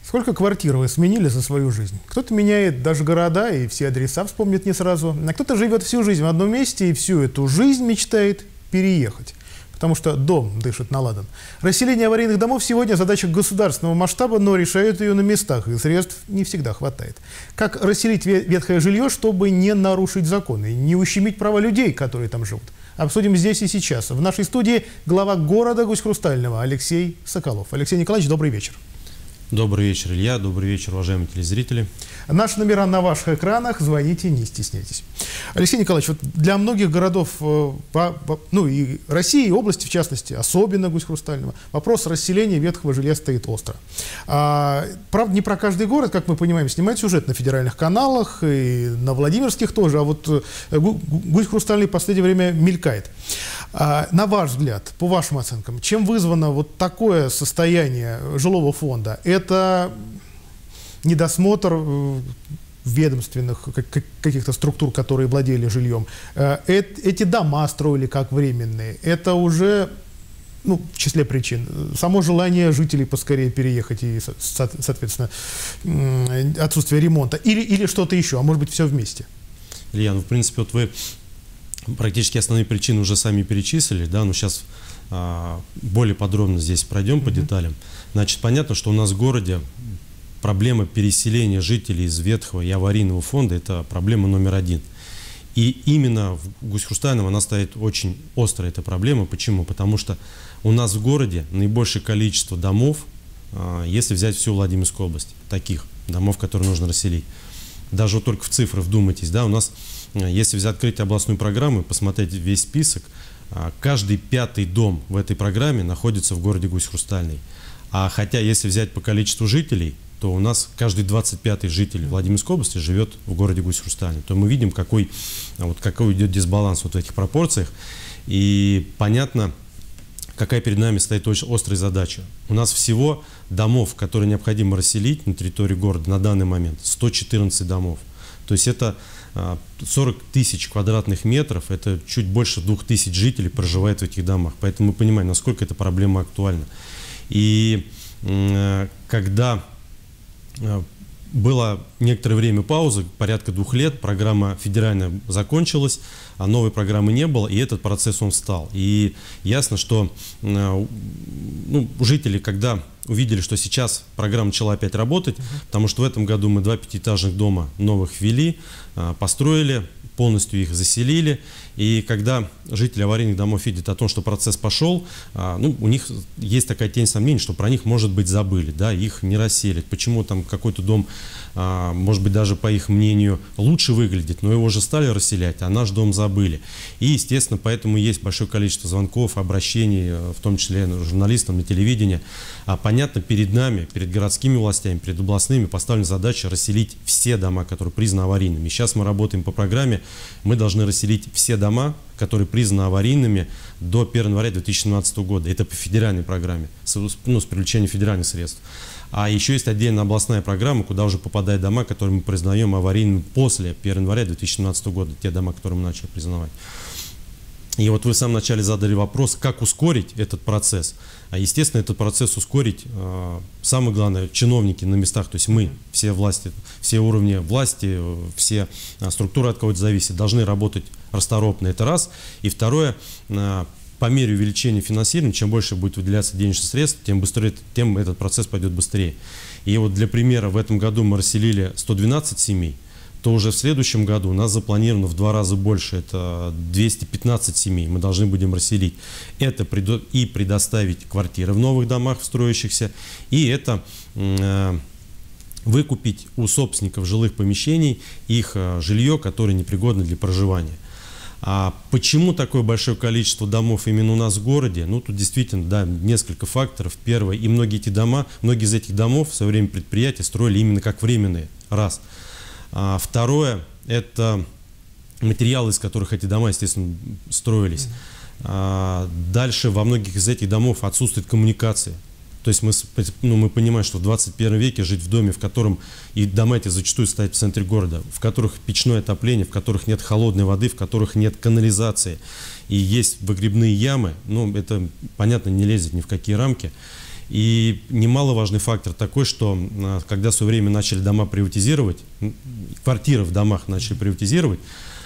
Сколько квартир вы сменили за свою жизнь? Кто-то меняет даже города и все адреса вспомнит не сразу, а кто-то живет всю жизнь в одном месте и всю эту жизнь мечтает переехать, потому что дом дышит на ладан. Расселение аварийных домов сегодня задача государственного масштаба, но решают ее на местах, и средств не всегда хватает. Как расселить ветхое жилье, чтобы не нарушить законы, не ущемить права людей, которые там живут? Обсудим здесь и сейчас. В нашей студии глава города Гусь-Хрустального Алексей Соколов. Алексей Николаевич, добрый вечер. Добрый вечер, Илья. Добрый вечер, уважаемые телезрители. Наши номера на ваших экранах. Звоните, не стесняйтесь. Алексей Николаевич, вот для многих городов, ну и России, и области в частности, особенно Гусь-Хрустального, вопрос расселения ветхого жилья стоит остро. Правда, не про каждый город, как мы понимаем, снимают сюжет на федеральных каналах, и на Владимирских тоже, а вот Гусь-Хрустальный в последнее время мелькает. На ваш взгляд, по вашим оценкам, чем вызвано вот такое состояние жилого фонда? Это недосмотр ведомственных каких-то структур, которые владели жильем? Эти дома строили как временные? Это уже, ну, в числе причин, само желание жителей поскорее переехать и, соответственно, отсутствие ремонта? Или что-то еще, а может быть, все вместе? Илья, ну, в принципе, вот вы практически основные причины уже сами перечислили, да, но сейчас более подробно здесь пройдем по деталям. Значит, понятно, что у нас в городе проблема переселения жителей из ветхого и аварийного фонда – это проблема номер один. И именно в Гусь-Хрустальном она стоит очень остро, эта проблема. Почему? Потому что у нас в городе наибольшее количество домов, если взять всю Владимирскую область, таких домов, которые нужно расселить. Даже вот только в цифры вдумайтесь, да, у нас, если открыть областную программу и посмотреть весь список, каждый пятый дом в этой программе находится в городе Гусь-Хрустальный. А хотя, если взять по количеству жителей, то у нас каждый 25-й житель Владимирской области живет в городе Гусь-Хрустальный. То мы видим, какой идет дисбаланс вот в этих пропорциях. И понятно, какая перед нами стоит очень острая задача. У нас всего домов, которые необходимо расселить на территории города на данный момент, 114 домов. То есть это 40 тысяч квадратных метров, это чуть больше 2000 жителей проживает в этих домах. Поэтому мы понимаем, насколько эта проблема актуальна. И когда было некоторое время паузы, порядка 2 лет, программа федеральная закончилась, а новой программы не было, и этот процесс он встал. И ясно, что жители, когда увидели, что сейчас программа начала опять работать, потому что в этом году мы 2 пятиэтажных дома новых ввели, построили, полностью их заселили. И когда жители аварийных домов видят о том, что процесс пошел, у них есть такая тень сомнений, что про них, может быть, забыли, да, их не расселят. Почему там какой-то дом, может быть, даже по их мнению лучше выглядит, но его же стали расселять, а наш дом забыли. И, естественно, поэтому есть большое количество звонков, обращений, в том числе журналистам на телевидении. Понятно, перед нами, перед городскими властями, перед областными поставлена задача расселить все дома, которые признаны аварийными. Сейчас мы работаем по программе, мы должны расселить все дома, которые признаны аварийными до 1 января 2017 года. Это по федеральной программе, с привлечением федеральных средств. А еще есть отдельная областная программа, куда уже попадают дома, которые мы признаем аварийными после 1 января 2017 года, те дома, которые мы начали признавать. И вот вы в самом начале задали вопрос, как ускорить этот процесс. Естественно, этот процесс ускорить, самое главное, чиновники на местах, то есть мы, все власти, все уровни власти, все структуры, от кого это зависит, должны работать расторопно, это раз. И второе, по мере увеличения финансирования, чем больше будет выделяться денежных средств, тем быстрее, тем этот процесс пойдет быстрее. И вот для примера, в этом году мы расселили 112 семей, то уже в следующем году у нас запланировано в 2 раза больше, это 215 семей мы должны будем расселить. Это и предоставить квартиры в новых домах, в строящихся, и это выкупить у собственников жилых помещений их жилье, которое непригодно для проживания. А почему такое большое количество домов именно у нас в городе? Ну, тут действительно, да, несколько факторов. Первое, и многие из этих домов в свое время предприятия строили именно как временные, раз. Второе, это материалы, из которых эти дома, естественно, строились. Дальше во многих из этих домов отсутствует коммуникация. То есть мы понимаем, что в 21 веке жить в доме, в котором и дома эти зачастую стоят в центре города, в которых печное отопление, в которых нет холодной воды, в которых нет канализации и есть выгребные ямы, это, понятно, не лезет ни в какие рамки. И немаловажный фактор такой, что когда в свое время начали дома приватизировать, квартиры в домах начали приватизировать,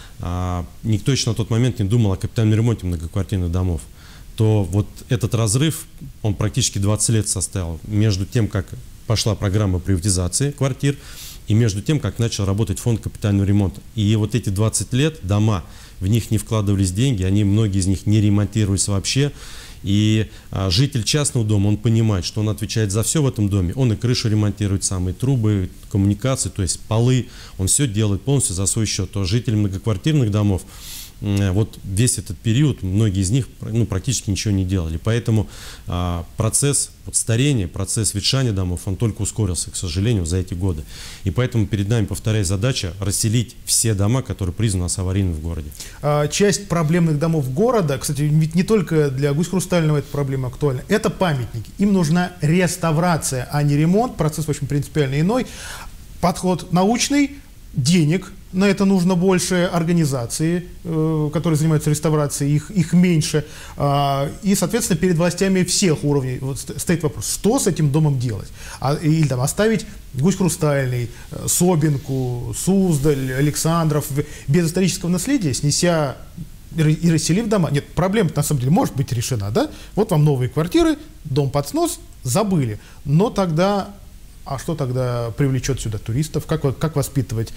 никто еще на тот момент не думал о капитальном ремонте многоквартирных домов, то вот этот разрыв, он практически 20 лет составил между тем, как пошла программа приватизации квартир, и между тем, как начал работать фонд капитального ремонта. И вот эти 20 лет дома, в них не вкладывались деньги, многие из них не ремонтировались вообще. И житель частного дома, он понимает, что он отвечает за все в этом доме. Он и крышу ремонтирует сам, и трубы, коммуникации, то есть полы. Он все делает полностью за свой счет. То жители многоквартирных домов, вот весь этот период, многие из них практически ничего не делали. Поэтому процесс старения, процесс ветшания домов, он только ускорился, к сожалению, за эти годы. И поэтому перед нами, повторяю, задача расселить все дома, которые признаны у нас аварийными в городе. Часть проблемных домов города, кстати, ведь не только для Гусь-Хрустального эта проблема актуальна, это памятники. Им нужна реставрация, а не ремонт. Процесс, в общем, принципиально иной. Подход научный, денег на это нужно больше, организации, которые занимаются реставрацией, их меньше. И, соответственно, перед властями всех уровней стоит вопрос, что с этим домом делать. Или там оставить Гусь-Хрустальный, Собинку, Суздаль, Александров без исторического наследия, снеся и расселив дома. Нет, проблема на самом деле может быть решена, да? Вот вам новые квартиры, дом под снос, забыли. Но тогда... А что тогда привлечет сюда туристов? Как воспитывать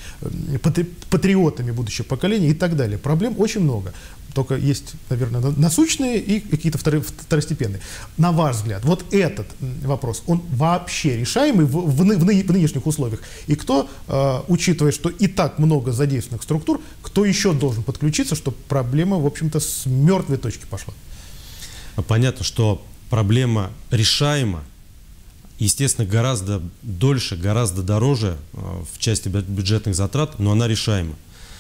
патриотами будущего поколения и так далее? Проблем очень много. Только есть, наверное, насущные и какие-то второстепенные. На ваш взгляд, вот этот вопрос, он вообще решаемый в нынешних условиях? И кто, учитывая, что и так много задействованных структур, кто еще должен подключиться, чтобы проблема, в общем-то, с мертвой точки пошла? Понятно, что проблема решаема. Естественно, гораздо дольше, гораздо дороже в части бюджетных затрат, но она решаема.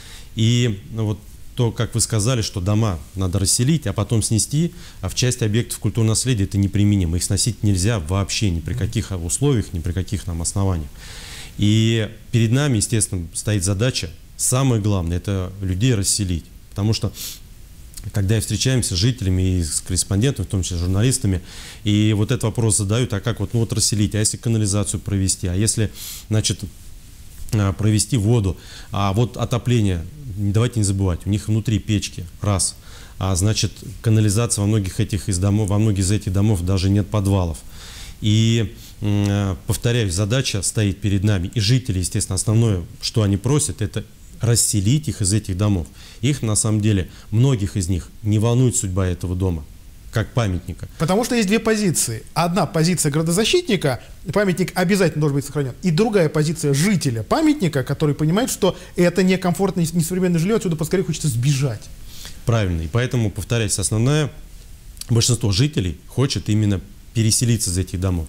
И вот то, как вы сказали, что дома надо расселить, а потом снести, а в части объектов культурного наследия это неприменимо. Их сносить нельзя вообще ни при каких условиях, ни при каких основаниях. И перед нами, естественно, стоит задача, самое главное, это людей расселить. Потому что когда я встречаемся с жителями и с корреспондентами, в том числе с журналистами, и вот этот вопрос задают, а как вот расселить, а если канализацию провести, а если, значит, провести воду, а вот отопление, давайте не забывать, у них внутри печки, раз, а значит, канализация во многих из этих домов даже нет подвалов. И, повторяю, задача стоит перед нами, и жители, естественно, основное, что они просят, это расселить их из этих домов. Их, на самом деле, многих из них не волнует судьба этого дома, как памятника. Потому что есть две позиции. Одна позиция градозащитника, памятник обязательно должен быть сохранен. И другая позиция жителя памятника, который понимает, что это некомфортно, несовременное жилье, отсюда поскорее хочется сбежать. Правильно. И поэтому, повторяюсь, основное, большинство жителей хочет именно переселиться из этих домов.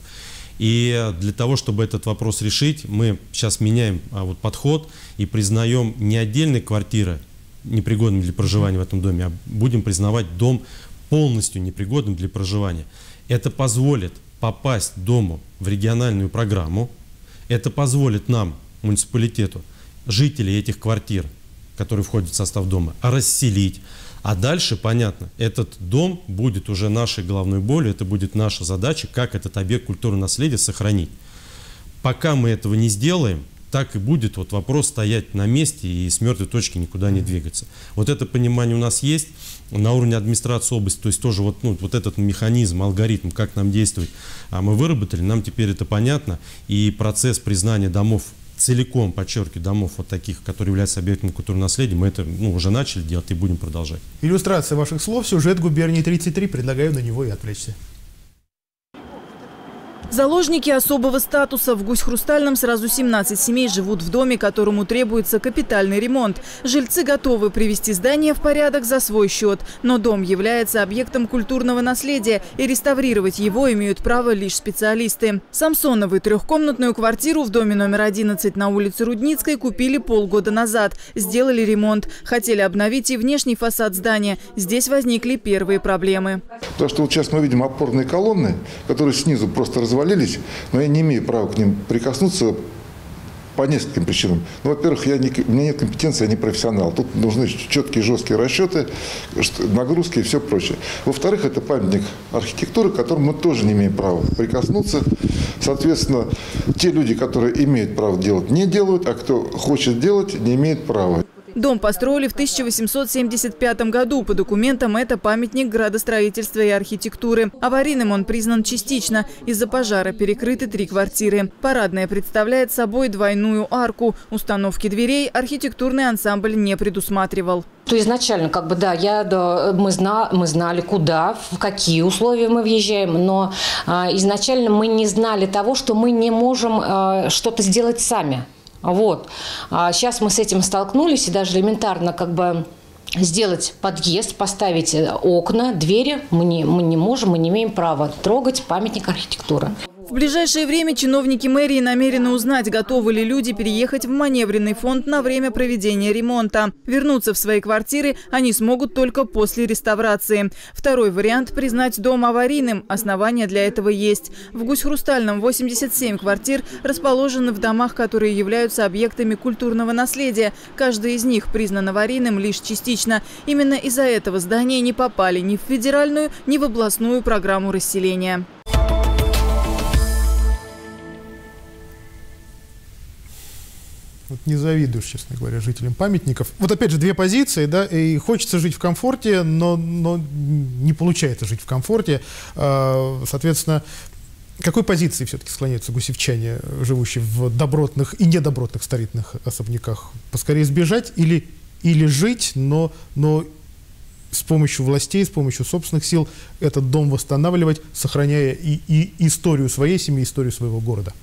И для того, чтобы этот вопрос решить, мы сейчас меняем подход и признаем не отдельные квартиры непригодными для проживания в этом доме, а будем признавать дом полностью непригодным для проживания. Это позволит попасть дому в региональную программу, это позволит нам, муниципалитету, жителей этих квартир, которые входят в состав дома, расселить. А дальше, понятно, этот дом будет уже нашей головной болью, это будет наша задача, как этот объект культурного наследия сохранить. Пока мы этого не сделаем, так и будет вопрос стоять на месте и с мертвой точки никуда не двигаться. Вот это понимание у нас есть на уровне администрации области, то есть тоже вот этот механизм, алгоритм, как нам действовать, мы выработали, нам теперь это понятно, и процесс признания домов целиком, подчеркиваю, домов вот таких, которые являются объектами культурного наследия, мы это уже начали делать и будем продолжать. Иллюстрация ваших слов, сюжет «Губернии 33», предлагаю на него и отвлечься. Заложники особого статуса. В Гусь-Хрустальном сразу 17 семей живут в доме, которому требуется капитальный ремонт. Жильцы готовы привести здание в порядок за свой счет. Но дом является объектом культурного наследия, и реставрировать его имеют право лишь специалисты. Самсоновы трехкомнатную квартиру в доме номер 11 на улице Рудницкой купили полгода назад. Сделали ремонт. Хотели обновить и внешний фасад здания. Здесь возникли первые проблемы. То, что вот сейчас мы видим опорные колонны, которые снизу просто развалились, но я не имею права к ним прикоснуться По нескольким причинам. Ну, во-первых, у меня нет компетенции, я не профессионал. Тут нужны четкие, жесткие расчеты, нагрузки и все прочее. Во-вторых, это памятник архитектуры, к которому мы тоже не имеем права прикоснуться. Соответственно, те люди, которые имеют право делать, не делают, а кто хочет делать, не имеет права. Дом построили в 1875 году. По документам это памятник градостроительства и архитектуры. Аварийным он признан частично. Из-за пожара перекрыты 3 квартиры. Парадная представляет собой двойную арку. Установки дверей архитектурный ансамбль не предусматривал. То изначально, мы знали, куда, в какие условия мы въезжаем, но изначально мы не знали того, что мы не можем что-то сделать сами. Вот. Сейчас мы с этим столкнулись, и даже элементарно сделать подъезд, поставить окна, двери мы не можем, мы не имеем права трогать памятник архитектуры. В ближайшее время чиновники мэрии намерены узнать, готовы ли люди переехать в маневренный фонд на время проведения ремонта. Вернуться в свои квартиры они смогут только после реставрации. Второй вариант – признать дом аварийным. Основания для этого есть. В Гусь-Хрустальном 87 квартир расположены в домах, которые являются объектами культурного наследия. Каждый из них признан аварийным лишь частично. Именно из-за этого здания не попали ни в федеральную, ни в областную программу расселения. Вот не завидуешь, честно говоря, жителям памятников. Вот опять же 2 позиции, да, и хочется жить в комфорте, но не получается жить в комфорте. Соответственно, к какой позиции все-таки склоняются гусевчане, живущие в добротных и недобротных старинных особняках? Поскорее сбежать или жить, но с помощью властей, с помощью собственных сил этот дом восстанавливать, сохраняя и историю своей семьи, историю своего города?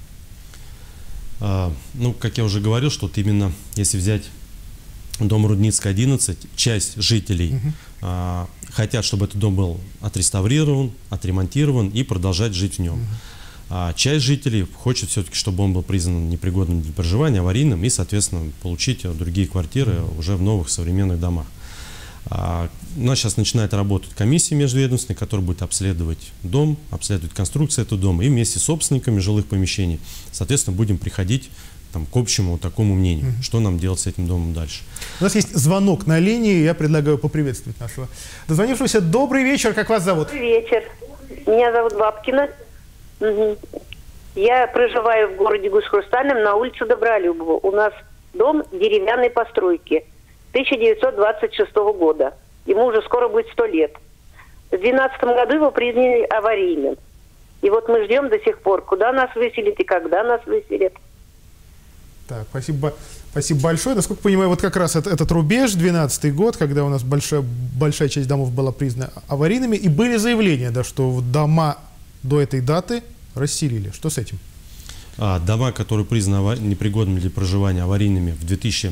Ну, как я уже говорил, что вот именно если взять дом Рудницкая, 11, часть жителей хотят, чтобы этот дом был отреставрирован, отремонтирован и продолжать жить в нем. А часть жителей хочет все-таки, чтобы он был признан непригодным для проживания, аварийным, и, соответственно, получить другие квартиры уже в новых современных домах. У нас сейчас начинает работать комиссия межведомственная, которая будет обследовать дом, обследовать конструкцию этого дома, и вместе с собственниками жилых помещений, соответственно, будем приходить к общему такому мнению, что нам делать с этим домом дальше. У нас есть звонок на линии, я предлагаю поприветствовать нашего дозвонившегося. Добрый вечер, как вас зовут? Добрый вечер. Меня зовут Бабкина. Я проживаю в городе Гусь-Хрустальном на улице Добролюбова. У нас дом деревянной постройки 1926 года. Ему уже скоро будет 100 лет. В 2012 году его признали аварийным. И вот мы ждем до сих пор, куда нас выселят и когда нас выселят. Так, спасибо большое. Насколько понимаю, вот как раз этот рубеж, 12-й год, когда у нас большая часть домов была признана аварийными, и были заявления, да, что дома до этой даты расселили. Что с этим? Дома, которые признаны непригодными для проживания, аварийными в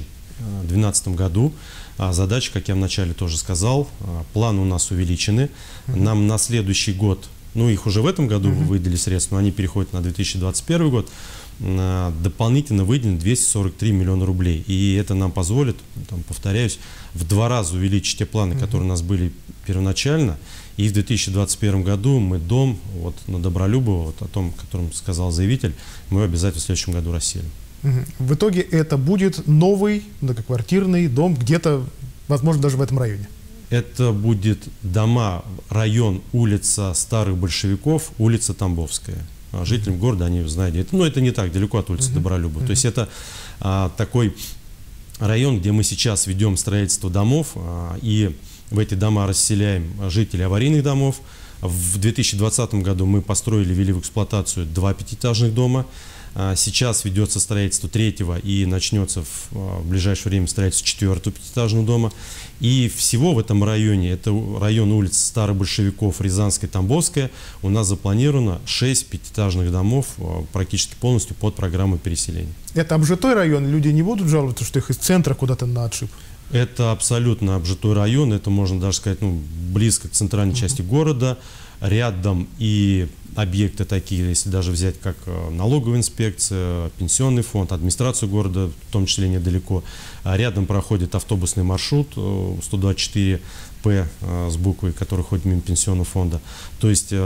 2012 году. Задача, как я вначале тоже сказал, планы у нас увеличены. Нам на следующий год, ну их уже в этом году выдали средства, но они переходят на 2021 год, дополнительно выделено 243 миллиона рублей. И это нам позволит, повторяюсь, в 2 раза увеличить те планы, которые у нас были первоначально. И в 2021 году мы дом на Добролюбово, о том, о котором сказал заявитель, мы обязательно в следующем году расселим. В итоге это будет новый многоквартирный дом где-то, возможно, даже в этом районе. Это будет дома, район, улица Старых Большевиков, улица Тамбовская. Жителям города они знают. Но это не так далеко от улицы Добролюбова. То есть это такой район, где мы сейчас ведем строительство домов, и в эти дома расселяем жителей аварийных домов. В 2020 году мы построили, ввели в эксплуатацию 2 5-этажных дома. Сейчас ведется строительство 3-го и начнется в ближайшее время строительство 4-го 5-этажного дома. И всего в этом районе, это район улиц Старых Большевиков, Рязанская, Тамбовская, у нас запланировано 6 5-этажных домов практически полностью под программой переселения. Это обжитой район? Люди не будут жаловаться, что их из центра куда-то на отшиб? Это абсолютно обжитой район, это можно даже сказать, близко к центральной части города. Рядом и объекты такие, если даже взять как налоговая инспекция, пенсионный фонд, администрацию города, в том числе недалеко. Рядом проходит автобусный маршрут 124П с буквой, который ходит мимо пенсионного фонда. То есть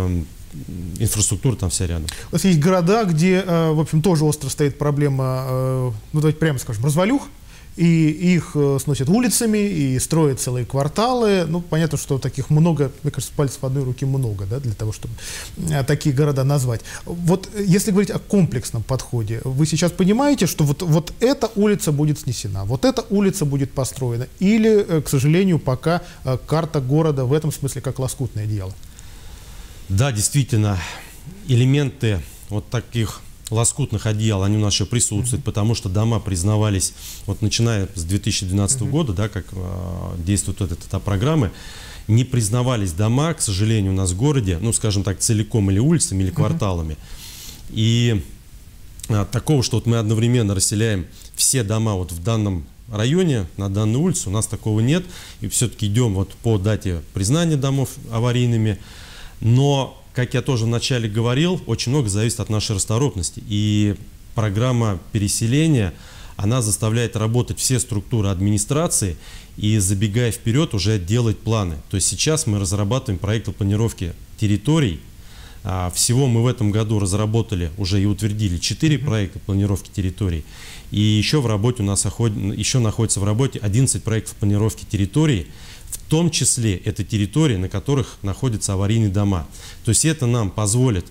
инфраструктура там вся рядом. У нас есть города, где, в общем, тоже остро стоит проблема, ну давайте прямо скажем, развалюх, и их сносят улицами, и строят целые кварталы. Ну, понятно, что таких много, мне кажется, пальцев одной руки много, да, для того, чтобы такие города назвать. Вот если говорить о комплексном подходе, вы сейчас понимаете, что вот эта улица будет снесена, вот эта улица будет построена, или, к сожалению, пока карта города в этом смысле как лоскутное дело? Да, действительно, элементы вот таких лоскутных одеял, они у нас еще присутствуют, потому что дома признавались, вот начиная с 2012 года, да, как действует вот эта программа, не признавались дома, к сожалению, у нас в городе, ну, скажем так, целиком или улицами, или кварталами. И такого, что вот мы одновременно расселяем все дома вот в данном районе, на данную улицу, у нас такого нет. И все-таки идем вот по дате признания домов аварийными. Но, как я тоже вначале говорил, очень много зависит от нашей расторопности. И программа переселения, она заставляет работать все структуры администрации и, забегая вперед, уже делать планы. То есть сейчас мы разрабатываем проекты планировки территорий. Всего мы в этом году разработали уже и утвердили 4 проекта планировки территорий. И еще в работе у нас находится в работе 11 проектов планировки территорий. В том числе это территории, на которых находятся аварийные дома. То есть это нам позволит,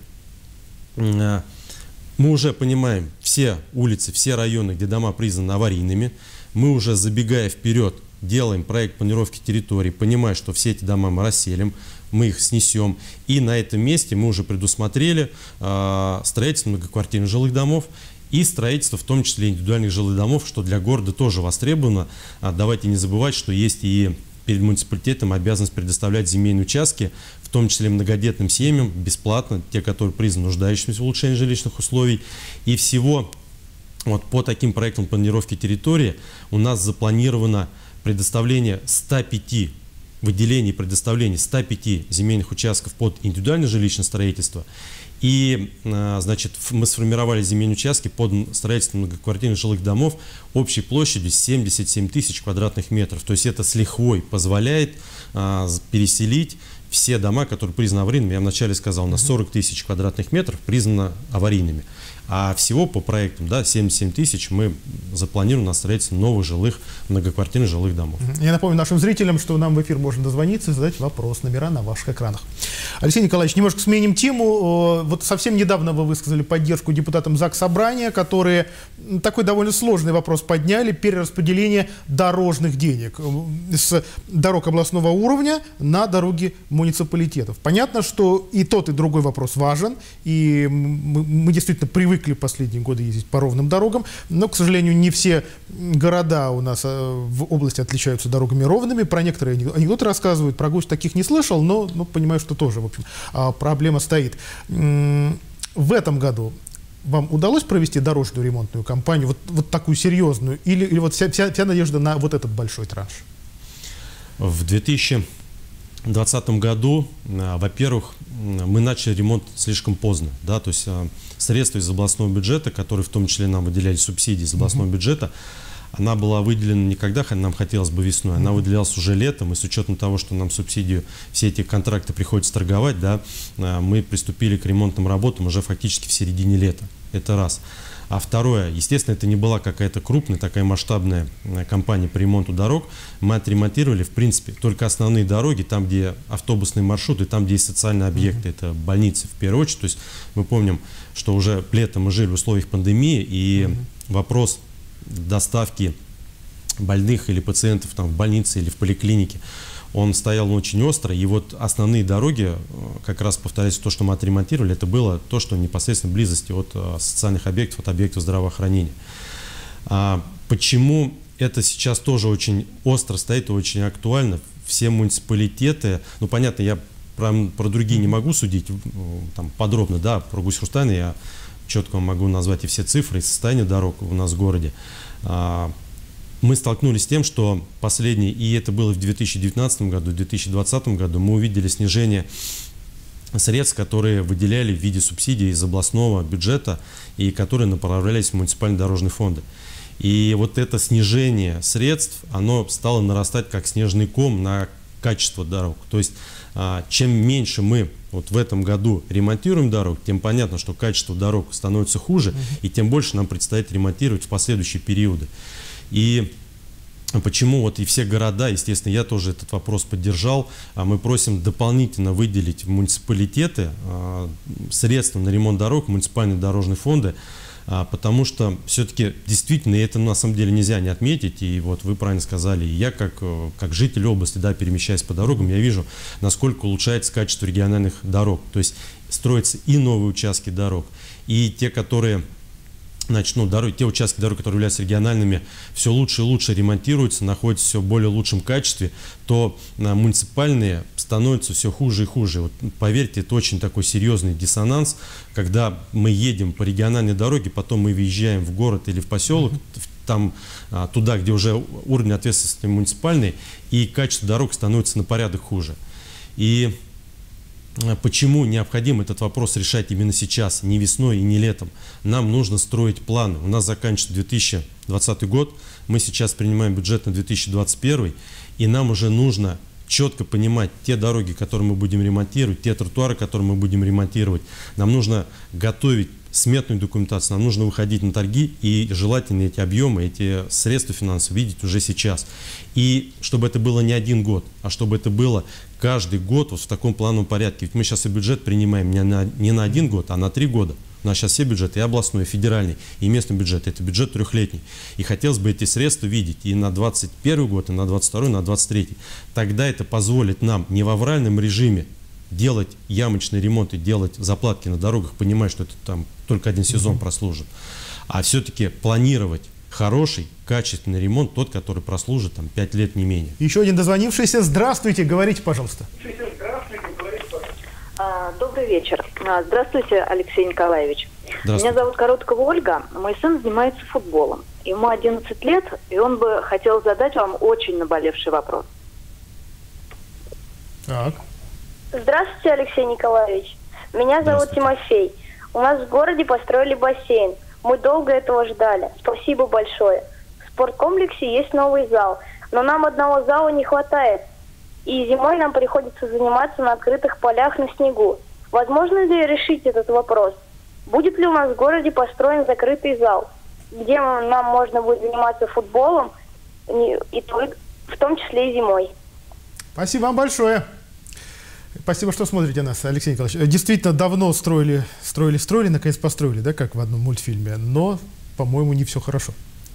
мы уже понимаем все улицы, все районы, где дома признаны аварийными. Мы уже, забегая вперед, делаем проект планировки территорий, понимая, что все эти дома мы расселим, мы их снесем. И на этом месте мы уже предусмотрели строительство многоквартирных жилых домов и строительство, в том числе индивидуальных жилых домов, что для города тоже востребовано. Давайте не забывать, что есть и перед муниципалитетом обязанность предоставлять земельные участки, в том числе многодетным семьям, бесплатно, те, которые признаны нуждающимися в улучшении жилищных условий. И всего вот по таким проектам планировки территории у нас запланировано предоставление 105, выделение и предоставление 105 земельных участков под индивидуальное жилищное строительство. И, значит, мы сформировали земельные участки под строительство многоквартирных жилых домов общей площадью 77 тысяч квадратных метров. То есть это с лихвой позволяет переселить все дома, которые признаны аварийными. Я вначале сказал, у нас 40 тысяч квадратных метров признано аварийными. А всего по проектам, да, 77 тысяч мы запланировали на строительство новых жилых, многоквартирных жилых домов. Я напомню нашим зрителям, что нам в эфир можно дозвониться и задать вопрос. Номера на ваших экранах. Алексей Николаевич, немножко сменим тему. Вот совсем недавно вы высказали поддержку депутатам Заксобрания, которые такой довольно сложный вопрос подняли: перераспределение дорожных денег с дорог областного уровня на дороги муниципалитетов. Понятно, что и тот, и другой вопрос важен, и мы действительно привыкли последние годы ездить по ровным дорогам, но, к сожалению, не все города у нас в области отличаются дорогами ровными. Про некоторые анекдоты рассказывают, про гусь таких не слышал, но понимаю, что тоже, в общем, проблема стоит. В этом году вам удалось провести дорожную ремонтную кампанию, вот такую серьезную, или вот вся надежда на вот этот большой транш? В 2020 году, во-первых, мы начали ремонт слишком поздно, да, то есть средства из областного бюджета, которые в том числе нам выделяли субсидии из областного бюджета, она была выделена не когда нам хотелось бы весной, она выделялась уже летом, и с учетом того, что нам субсидию, все эти контракты приходится торговать, да, мы приступили к ремонтным работам уже фактически в середине лета. Это раз. А второе, естественно, это не была какая-то крупная, такая масштабная кампания по ремонту дорог. Мы отремонтировали, в принципе, только основные дороги, там, где автобусные маршруты, там, где есть социальные объекты, это больницы в первую очередь. То есть мы помним, что уже летом мы жили в условиях пандемии, и вопрос доставки больных или пациентов там, в больнице или в поликлинике, он стоял очень остро, и вот основные дороги, как раз повторяется то, что мы отремонтировали, это было то, что непосредственно в близости от социальных объектов, от объектов здравоохранения. Почему это сейчас тоже очень остро стоит и очень актуально? Все муниципалитеты, ну понятно, я про другие не могу судить там, подробно, да, про Гусь-Хрустальный я четко могу назвать и все цифры, и состояние дорог у нас в городе. Мы столкнулись с тем, что последний, и это было в 2019 году, в 2020 году, мы увидели снижение средств, которые выделяли в виде субсидий из областного бюджета и которые направлялись в муниципальные дорожные фонды. И вот это снижение средств, оно стало нарастать как снежный ком на качество дорог. То есть чем меньше мы вот в этом году ремонтируем дорог, тем понятно, что качество дорог становится хуже, и тем больше нам предстоит ремонтировать в последующие периоды. И почему вот и все города, естественно, я тоже этот вопрос поддержал, мы просим дополнительно выделить в муниципалитеты средства на ремонт дорог, муниципальные дорожные фонды, потому что все-таки действительно, и это на самом деле нельзя не отметить, и вот вы правильно сказали, и я как житель области, да, перемещаясь по дорогам, я вижу, насколько улучшается качество региональных дорог, то есть строятся и новые участки дорог, и те, которые... Значит, те участки дорог, которые являются региональными, все лучше и лучше ремонтируются, находятся все в более лучшем качестве, то муниципальные становятся все хуже и хуже. Вот, поверьте, это очень такой серьезный диссонанс, когда мы едем по региональной дороге, потом мы въезжаем в город или в поселок, там, туда, где уже уровень ответственности муниципальный, и качество дорог становится на порядок хуже. И почему необходимо этот вопрос решать именно сейчас, не весной и не летом? Нам нужно строить планы. У нас заканчивается 2020 год, мы сейчас принимаем бюджет на 2021, и нам уже нужно четко понимать те дороги, которые мы будем ремонтировать, те тротуары, которые мы будем ремонтировать. Нам нужно готовить сметную документацию, нам нужно выходить на торги, и желательно эти объемы, эти средства финансовые видеть уже сейчас. И чтобы это было не один год, а чтобы это было каждый год вот в таком плановом порядке. Ведь мы сейчас и бюджет принимаем не на один год, а на 3 года. У нас сейчас все бюджеты, и областной, и федеральный, и местный бюджет. Это бюджет трехлетний. И хотелось бы эти средства видеть и на 2021 год, и на 2022, и на 2023. Тогда это позволит нам не в авральном режиме делать ямочный ремонт и делать заплатки на дорогах, понимая, что это там только один сезон прослужит, а все-таки планировать хороший, качественный ремонт, тот, который прослужит там 5 лет не менее. Еще один дозвонившийся. Здравствуйте, говорите, пожалуйста. Добрый вечер. Здравствуйте, Алексей Николаевич. Меня зовут Короткова Ольга. Мой сын занимается футболом. Ему 11 лет, и он бы хотел задать вам очень наболевший вопрос. Так. Здравствуйте, Алексей Николаевич. Меня зовут Тимофей. У нас в городе построили бассейн. Мы долго этого ждали. Спасибо большое. В спорткомплексе есть новый зал, но нам одного зала не хватает. И зимой нам приходится заниматься на открытых полях на снегу. Возможно ли решить этот вопрос? Будет ли у нас в городе построен закрытый зал, где нам можно будет заниматься футболом, и в том числе и зимой? Спасибо вам большое. Спасибо, что смотрите нас, Алексей Николаевич. Действительно, давно строили, наконец построили, да, как в одном мультфильме, но, по-моему, не все хорошо.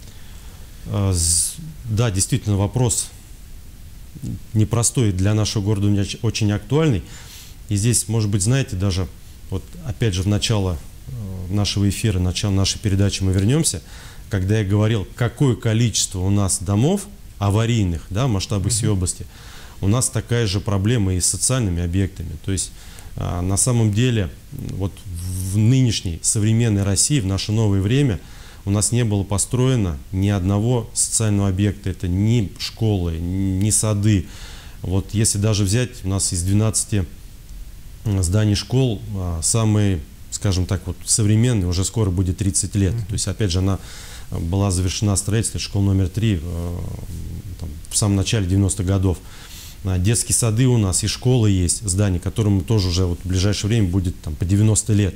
Да, действительно, вопрос непростой, для нашего города очень актуальный. И здесь, может быть, знаете, даже, вот опять же, в начало нашего эфира, начало нашей передачи мы вернемся, когда я говорил, какое количество у нас домов аварийных, да, в масштабах всей области, у нас такая же проблема и с социальными объектами. То есть, на самом деле, вот в нынешней современной России, в наше новое время, у нас не было построено ни одного социального объекта. Это ни школы, ни сады. Вот если даже взять, у нас из 12 зданий школ самые, скажем так, вот современные, уже скоро будет 30 лет. То есть, опять же, она была завершена строительство, школа номер 3 в самом начале 90-х годов. Детские сады у нас и школы есть, здания, которым тоже уже вот в ближайшее время будет там, по 90 лет.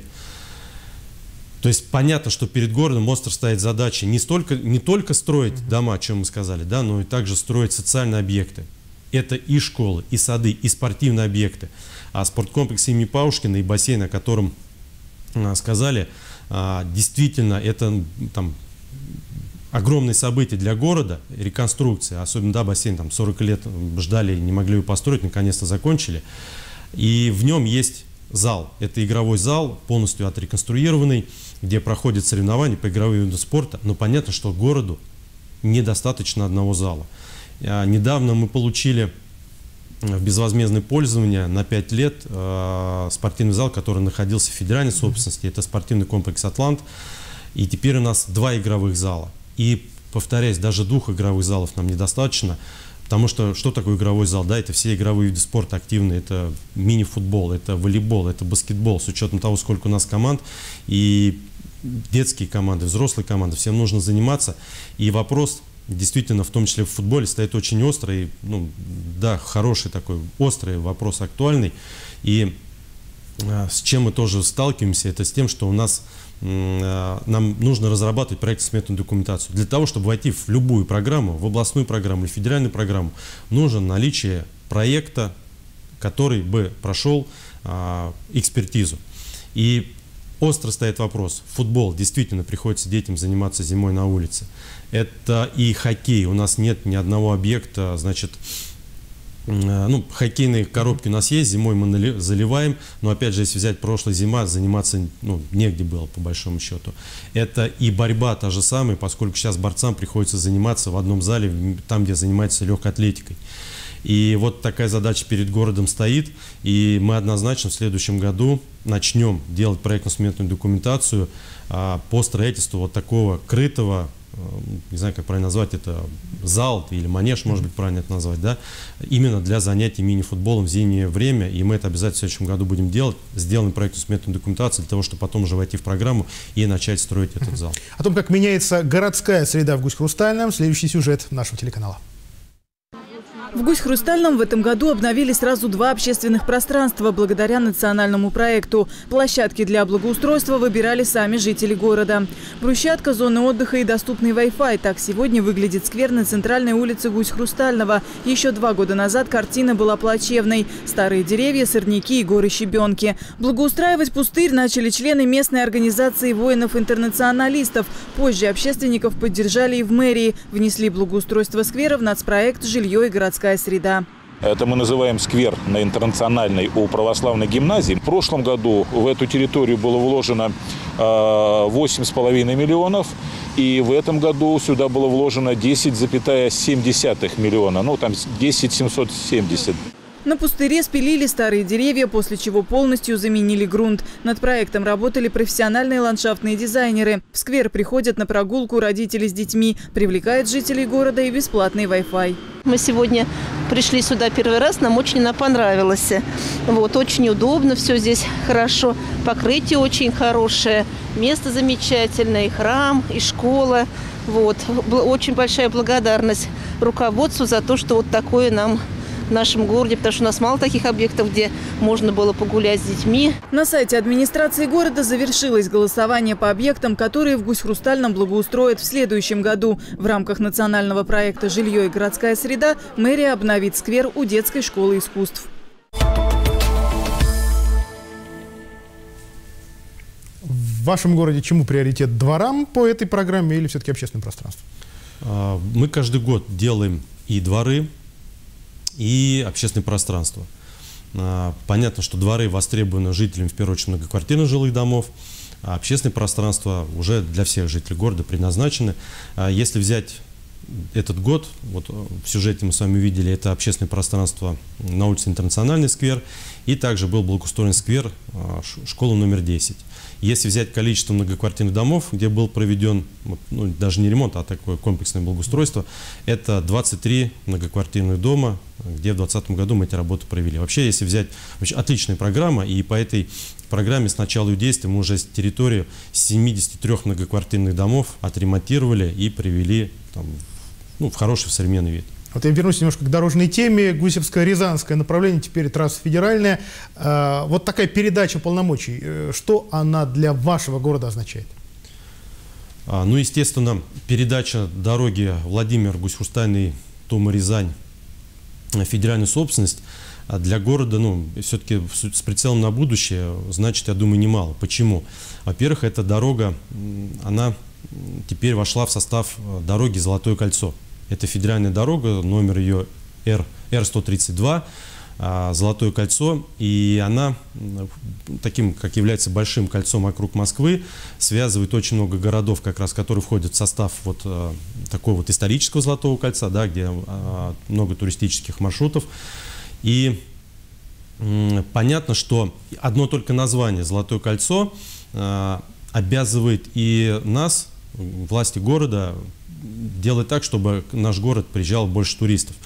То есть понятно, что перед городом остро стоит задача не только строить дома, о чем мы сказали, да, но и также строить социальные объекты. Это и школы, и сады, и спортивные объекты. А спорткомплекс имени Паушкина и бассейн, о котором сказали, действительно это там огромное событие для города, реконструкция, особенно, да, бассейн, там 40 лет ждали, не могли его построить, наконец-то закончили. И в нем есть зал, это игровой зал, полностью отреконструированный, где проходят соревнования по игровым видам спорта, но понятно, что городу недостаточно одного зала. Недавно мы получили в безвозмездное пользование на 5 лет спортивный зал, который находился в федеральной собственности, это спортивный комплекс «Атлант», и теперь у нас 2 игровых зала. И, повторяюсь, даже 2 игровых залов нам недостаточно, потому что такое игровой зал? Да, это все игровые виды спорта активные, это мини-футбол, это волейбол, это баскетбол, с учетом того, сколько у нас команд, и детские команды, взрослые команды, всем нужно заниматься. И вопрос действительно, в том числе в футболе, стоит очень острый, ну, да, хороший такой, острый вопрос, актуальный. И с чем мы тоже сталкиваемся, это с тем, что у нас нам нужно разрабатывать проектно-сметную документацию. Для того, чтобы войти в любую программу, в областную программу или федеральную программу, нужно наличие проекта, который бы прошел экспертизу. И остро стоит вопрос. Футбол действительно приходится детям заниматься зимой на улице. Это и хоккей. У нас нет ни одного объекта, значит, ну, хоккейные коробки у нас есть, зимой мы заливаем, но опять же, если взять прошлая зима, заниматься, ну, негде было, по большому счету. Это и борьба та же самая, поскольку сейчас борцам приходится заниматься в одном зале, там, где занимаются легкой атлетикой. И вот такая задача перед городом стоит, и мы однозначно в следующем году начнем делать проектно-сметную документацию по строительству вот такого крытого, не знаю, как правильно назвать это, зал или манеж, может быть, правильно это назвать, да, именно для занятий мини-футболом в зимнее время, и мы это обязательно в следующем году будем делать, сделаем проектно-сметную документацию для того, чтобы потом уже войти в программу и начать строить этот зал. О том, как меняется городская среда в Гусь-Хрустальном, следующий сюжет нашего телеканала. В Гусь-Хрустальном в этом году обновили сразу 2 общественных пространства благодаря национальному проекту. Площадки для благоустройства выбирали сами жители города. Брусчатка, зоны отдыха и доступный Wi-Fi. Так сегодня выглядит сквер на центральной улице Гусь-Хрустального. Еще 2 года назад картина была плачевной. Старые деревья, сорняки и горы щебенки. Благоустраивать пустырь начали члены местной организации воинов-интернационалистов. Позже общественников поддержали и в мэрии. Внесли благоустройство сквера в нацпроект «Жилье и городская среда». Это мы называем сквер на Интернациональной у православной гимназии. В прошлом году в эту территорию было вложено 8,5 миллионов. И в этом году сюда было вложено 10,7 миллиона. Ну, там 10 770. На пустыре спилили старые деревья, после чего полностью заменили грунт. Над проектом работали профессиональные ландшафтные дизайнеры. В сквер приходят на прогулку родители с детьми. Привлекает жителей города и бесплатный Wi-Fi. Мы сегодня пришли сюда первый раз, нам очень понравилось. Вот, очень удобно, все здесь хорошо. Покрытие очень хорошее, место замечательное, и храм, и школа. Вот. Очень большая благодарность руководству за то, что вот такое нам в нашем городе, потому что у нас мало таких объектов, где можно было погулять с детьми. На сайте администрации города завершилось голосование по объектам, которые в Гусь-Хрустальном благоустроят в следующем году. В рамках национального проекта «Жилье и городская среда» мэрия обновит сквер у детской школы искусств. В вашем городе чему приоритет? Дворам по этой программе или все-таки общественным пространством? Мы каждый год делаем и дворы, и общественное пространство. Понятно, что дворы востребованы жителям, в первую очередь, многоквартирных жилых домов, а общественное пространство уже для всех жителей города предназначены. Если взять этот год, вот в сюжете мы с вами увидели, это общественное пространство на улице Интернациональный сквер, и также был благоустроен сквер школы номер 10. Если взять количество многоквартирных домов, где был проведен, ну, даже не ремонт, а такое комплексное благоустройство, это 23 многоквартирных дома, где в 2020 году мы эти работы провели. Вообще, если взять, отличная программа, и по этой программе с начала ее действия мы уже территорию 73 многоквартирных домов отремонтировали и привели там, ну, в хороший современный вид. Вот я вернусь немножко к дорожной теме. Гусевско-Рязанское направление, теперь трасса федеральная. Вот такая передача полномочий, что она для вашего города означает? Ну, естественно, передача дороги Владимир-Гусь-Хрустальный, Тума-Рязань, федеральную собственность для города, ну, все-таки с прицелом на будущее, значит, я думаю, немало. Почему? Во-первых, эта дорога, она теперь вошла в состав дороги «Золотое кольцо». Это федеральная дорога, номер ее Р-132, «Золотое кольцо», и она таким, как является большим кольцом вокруг Москвы, связывает очень много городов, как раз, которые входят в состав вот такого вот исторического «Золотого кольца», да, где много туристических маршрутов. И понятно, что одно только название «Золотое кольцо» обязывает и нас, власти города, делать так, чтобы наш город приезжал больше туристов.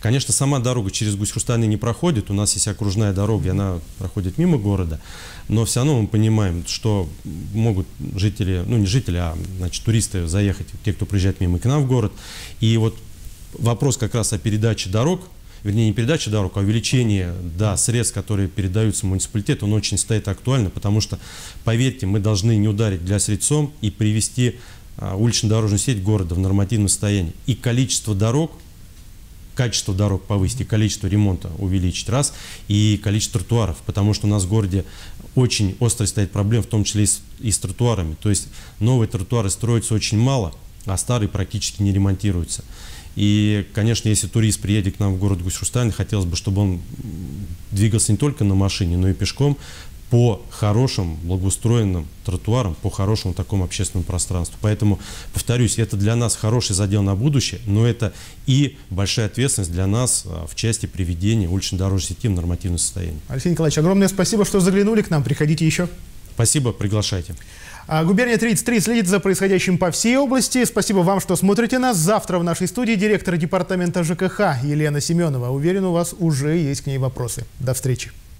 Конечно, сама дорога через Гусь-Хрустальный не проходит, у нас есть окружная дорога, и она проходит мимо города, но все равно мы понимаем, что могут жители, ну не жители, а значит, туристы заехать, те, кто приезжает мимо, к нам в город. И вот вопрос как раз о передаче дорог, вернее, не передача дорог, а увеличение, да, средств, которые передаются муниципалитету, он очень стоит актуально, потому что, поверьте, мы должны не ударить глясь лицом и привести улично-дорожную сеть города в нормативное состояние. И количество дорог, качество дорог повысить, и количество ремонта увеличить, раз, и количество тротуаров, потому что у нас в городе очень остро стоит проблема, в том числе и с тротуарами. То есть новые тротуары строятся очень мало, а старые практически не ремонтируются. И, конечно, если турист приедет к нам в город Гусь-Хрустальный, хотелось бы, чтобы он двигался не только на машине, но и пешком по хорошим, благоустроенным тротуарам, по хорошему такому общественному пространству. Поэтому, повторюсь, это для нас хороший задел на будущее, но это и большая ответственность для нас в части приведения улично-дорожной сети в нормативное состояние. Алексей Николаевич, огромное спасибо, что заглянули к нам. Приходите еще. Спасибо, приглашайте. Губерния 33 следит за происходящим по всей области. Спасибо вам, что смотрите нас. Завтра в нашей студии директор департамента ЖКХ Елена Семенова. Уверен, у вас уже есть к ней вопросы. До встречи.